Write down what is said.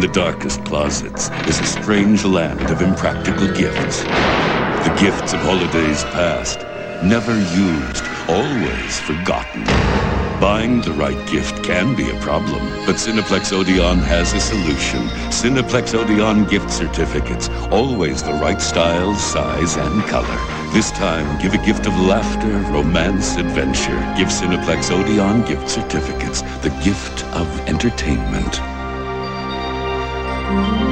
the darkest closets is a strange land of impractical gifts. The gifts of holidays past, never used, always forgotten. Buying the right gift can be a problem, but Cineplex Odeon has a solution. Cineplex Odeon gift certificates, always the right style, size, and color. This time, give a gift of laughter, romance, adventure. Give Cineplex Odeon gift certificates, the gift of entertainment.